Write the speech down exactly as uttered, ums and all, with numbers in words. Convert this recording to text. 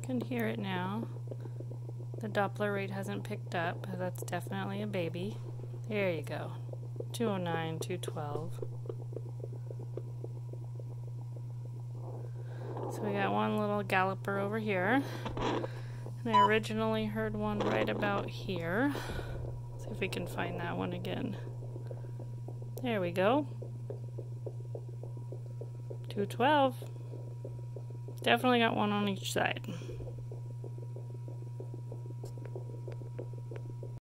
can hear it now. The Doppler rate hasn't picked up, but that's definitely a baby. There you go. two oh nine, two twelve. So we got one little galloper over here. And I originally heard one right about here. See if we can find that one again. There we go. two twelve. Definitely got one on each side.